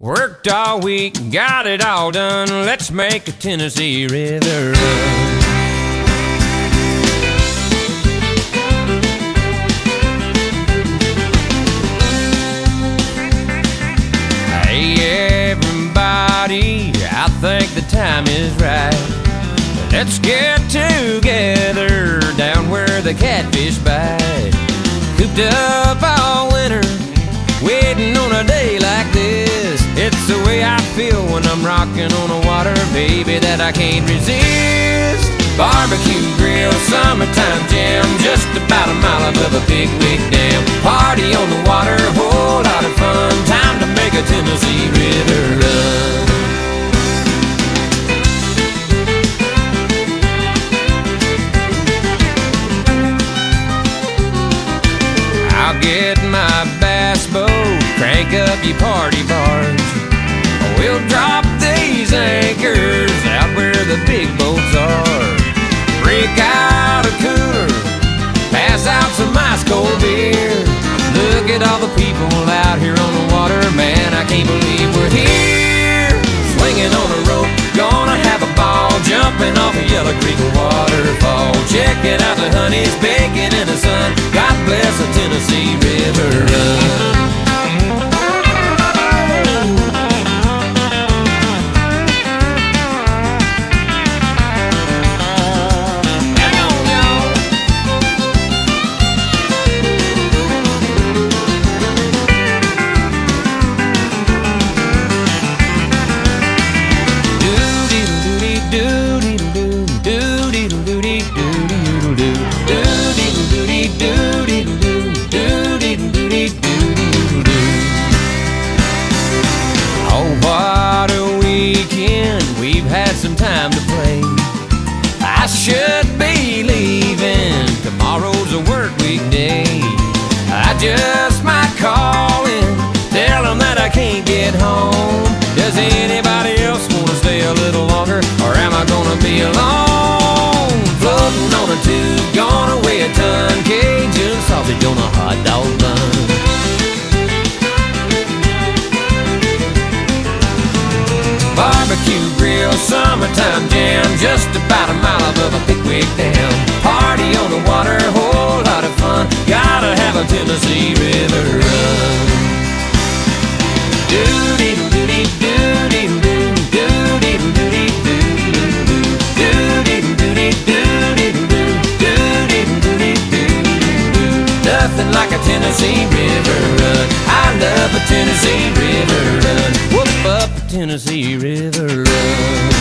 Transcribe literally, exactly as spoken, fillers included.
Worked all week, got it all done. Let's make the Tennessee River run. Hey everybody, I think the time is right. Let's get together down where the catfish bite. Cooped up all winter, waiting on a day like this. It's the way I feel when I'm rocking on the water, baby, that I can't resist. Barbecue grill, summertime jam, just about a mile above a Pickwick Dam. Party on the water, whole lot of fun. Time to make a Tennessee River run. I'll get my bass boat, crank up your party barge. We'll drop these anchors out where the big boats are. Break out a cooler, pass out some ice cold beer. Look at all the people out here on the water, man, I can't believe we're here. Swinging on the rope, gonna have a ball, jumping off a Yellow Creek waterfall. Checking out the honeys baking in the sun. God bless the Tennessee River run. Some time to play. I should be leaving, tomorrow's a work week day. I just might call in, tell them that I can't get home. Does anybody else want to stay a little longer, or am I gonna be alone? Floating on a tube, gonna weigh a ton, Cajun sausage on a hot dog bun. Barbecue grill, summertime jam, just about a mile above a Pickwick Dam. Party on the water, whole lot of fun. Gotta have a Tennessee River run. Do-dee-doo, do-dee-doo, do-dee-doo, do-dee-doo, do-dee-doo, do-dee-doo, do-dee-doo, do-dee-doo, do-dee-doo. Nothing like a Tennessee River run. I love a Tennessee River run. Whoop up the Tennessee River run.